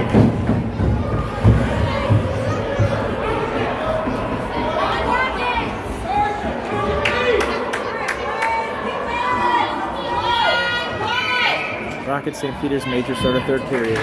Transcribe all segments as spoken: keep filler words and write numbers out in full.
Rocket Saint Peter's major start of third period.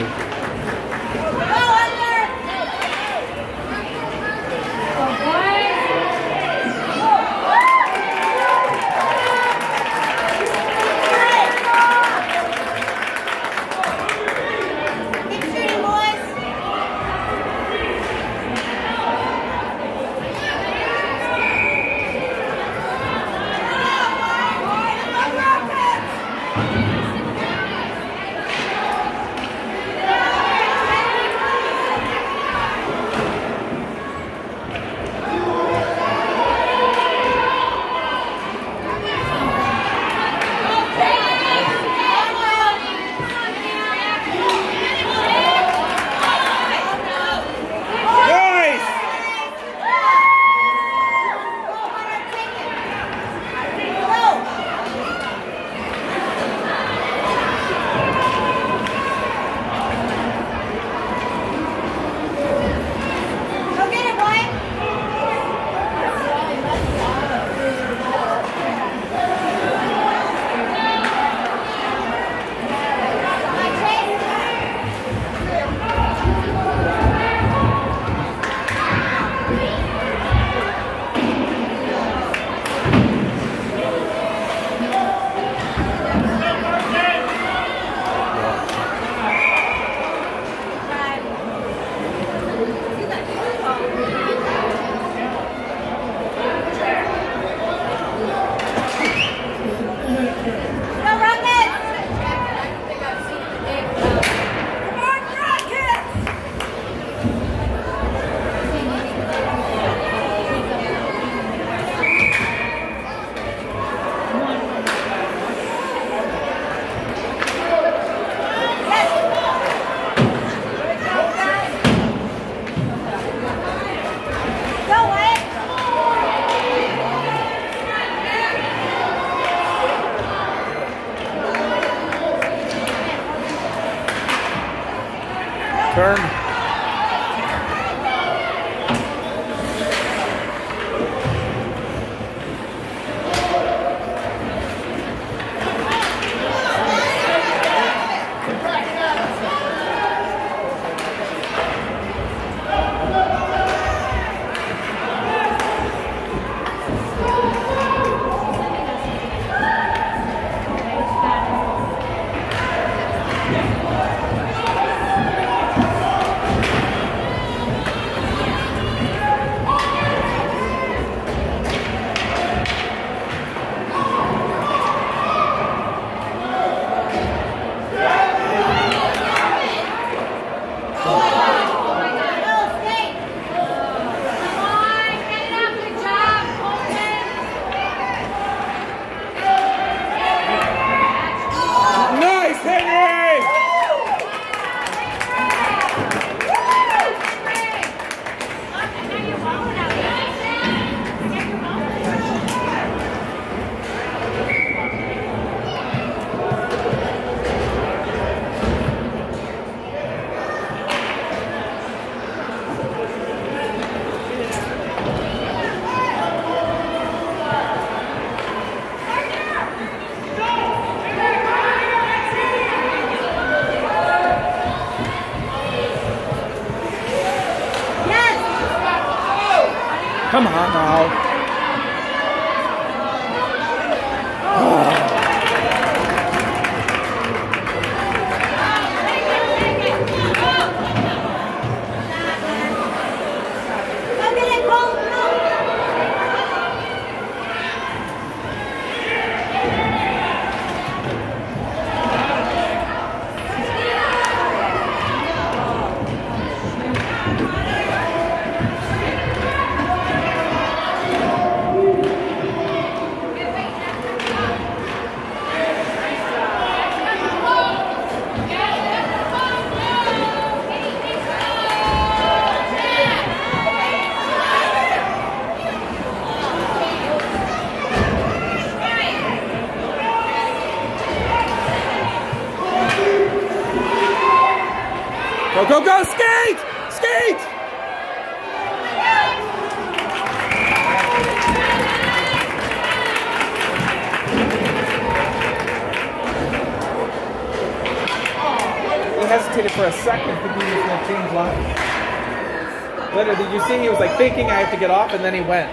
Turn. Come on now. Go, go, go! Skate! Skate! He hesitated for a second thinking he was going to change lines. Literally, did you see he was like thinking I have to get off, and then he went.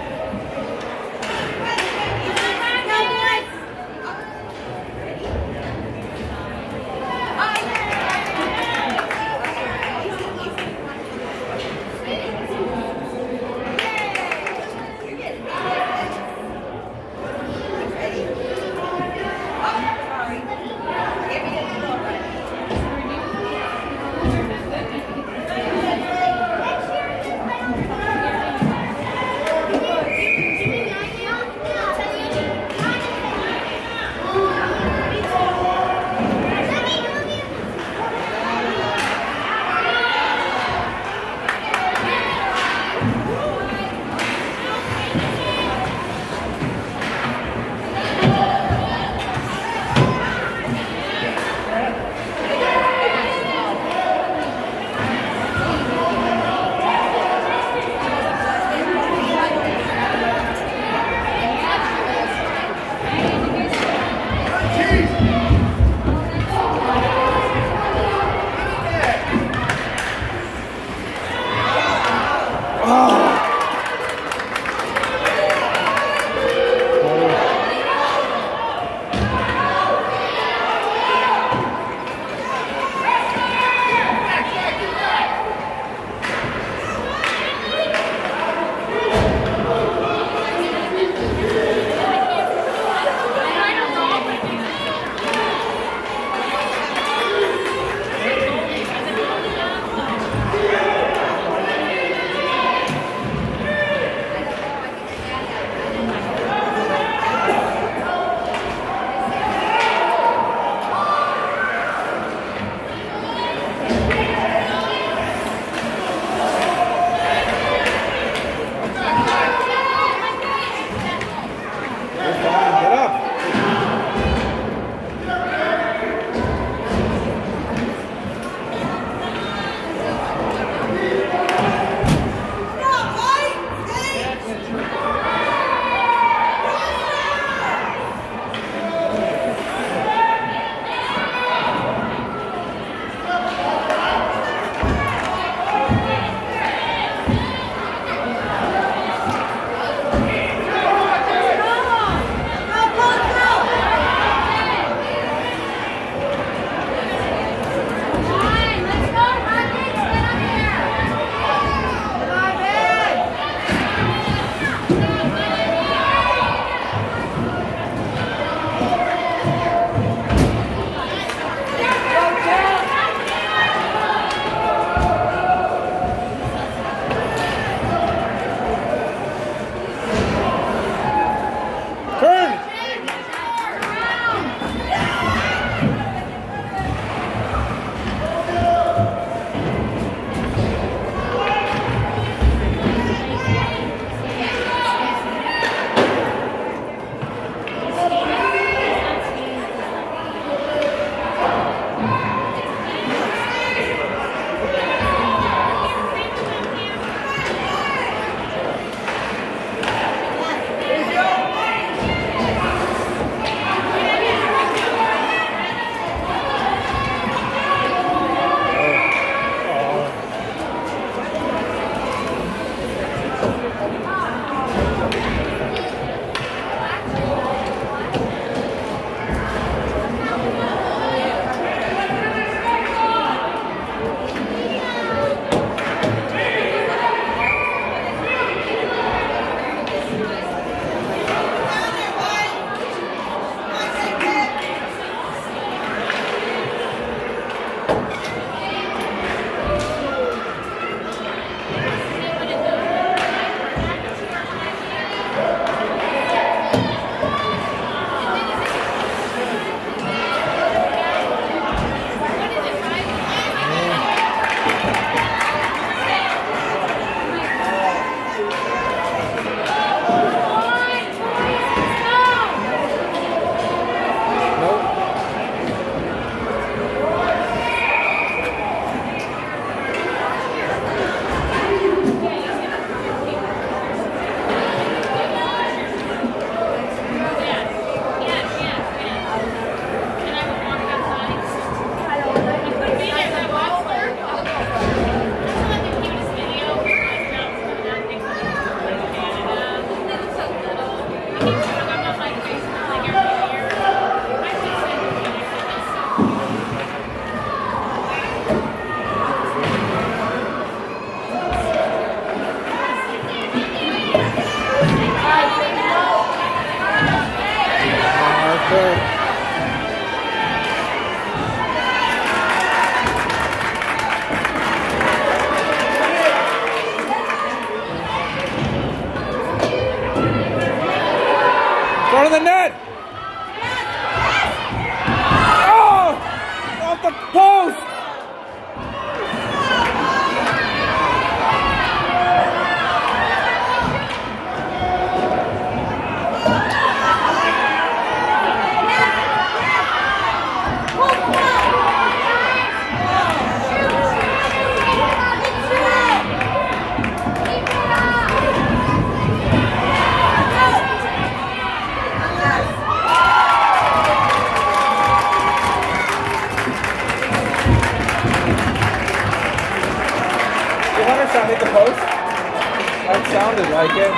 shot hit the post? That sounded like it.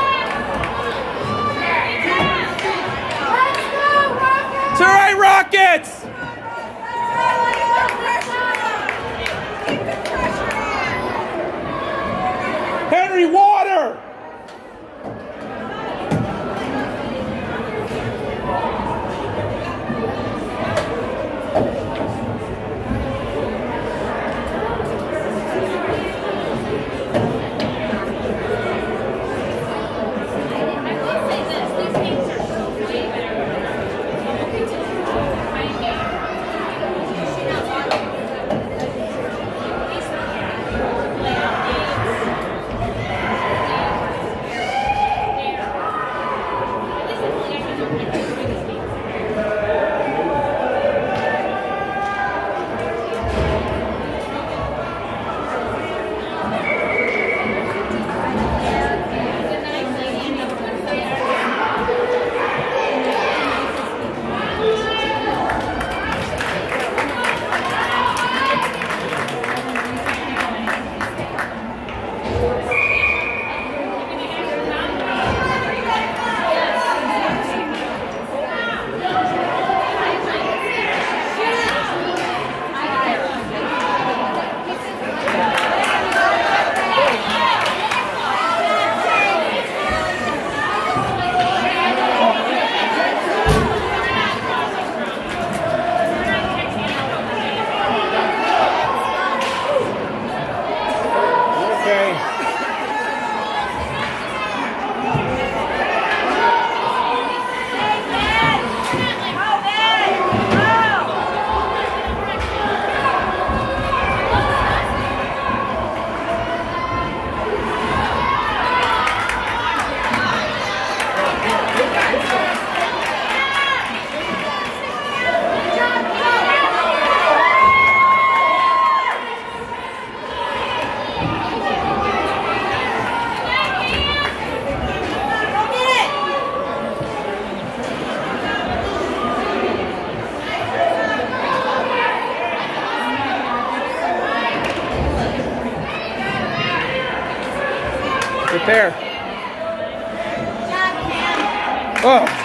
It's all right, Rockets! Henry, water! There. Oh.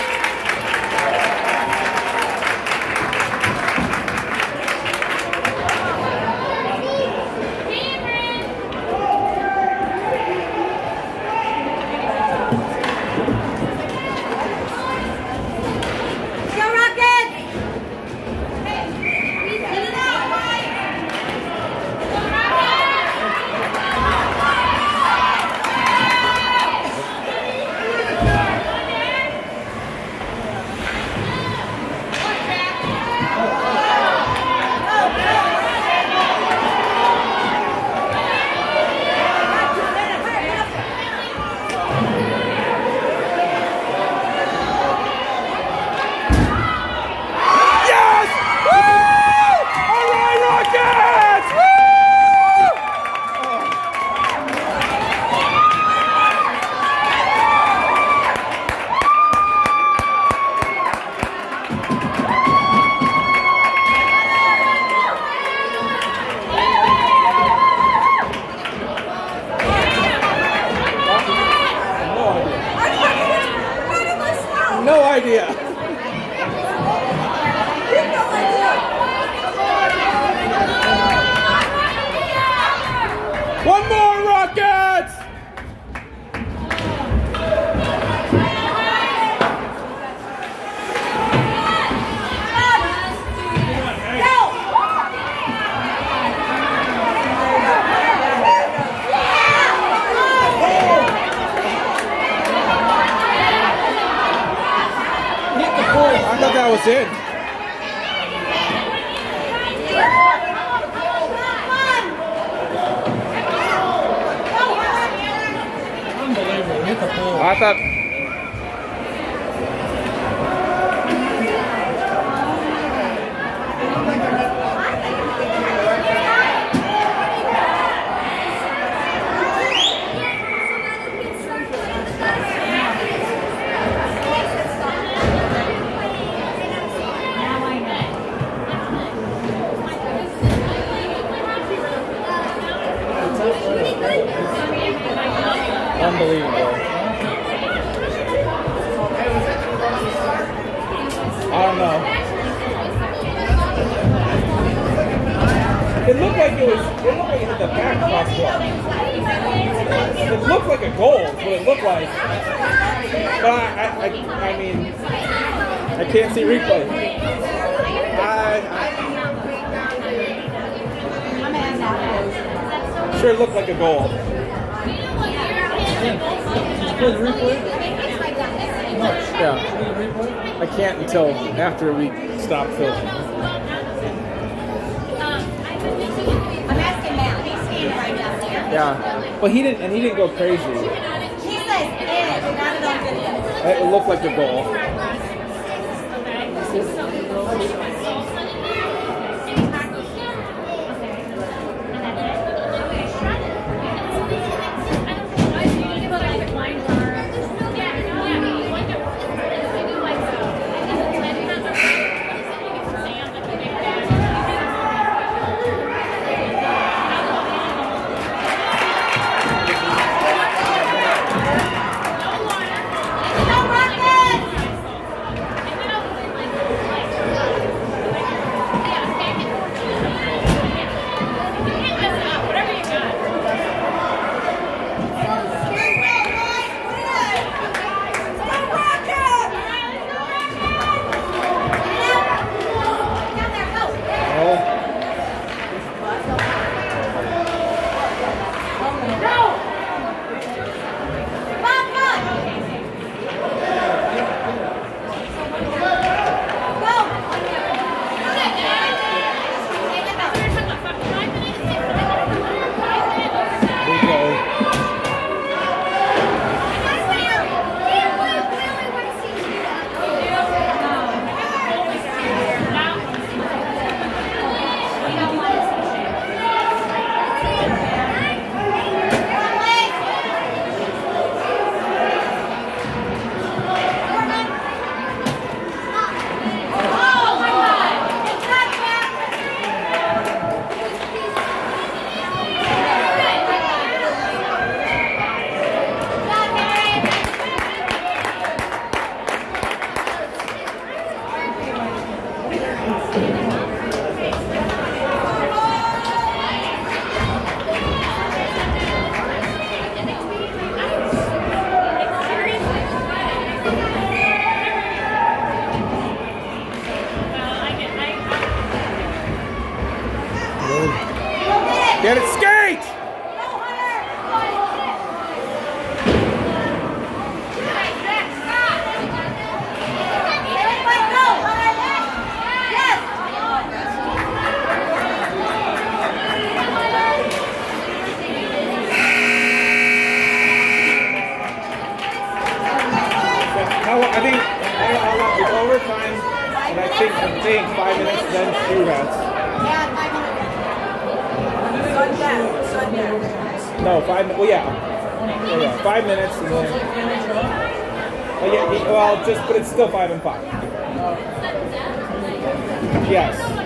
No idea. One more, Rockets! I thought that was it. Unbelievable. Hit the pole. I thought. Shooting Unbelievable. I don't know. It looked like it was. It looked like it hit the back crossbar. It looked like a goal. Is what it looked like. But I, I, I, I mean, I can't see replay. I, I sure it looked like a goal. Yeah. I can't until after we stop filming. I'm asking Matt. He's standing right down there. Yeah, but he didn't, and he didn't go crazy. He says, "Eh, we got it on video." It looked like a goal. Get it, skate! How, I think, I don't know how long, it's overtime, and I think, I think five minutes, then shootouts. Yeah, five minutes. No, five. Well, yeah, oh, yeah, five minutes, and then. Oh, yeah, well, just but it's still five and five. Yes.